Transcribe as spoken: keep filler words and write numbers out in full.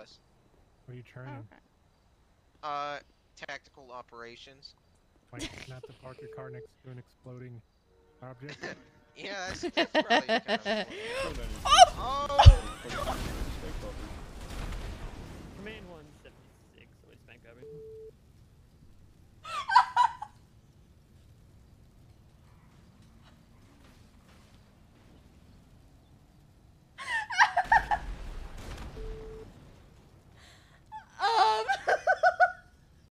us. What are you training? Oh, okay. Uh, tactical operations. Like not to park your car next to an exploding object? Yeah, that's, that's probably kind of important. Oh! Oh! Command one.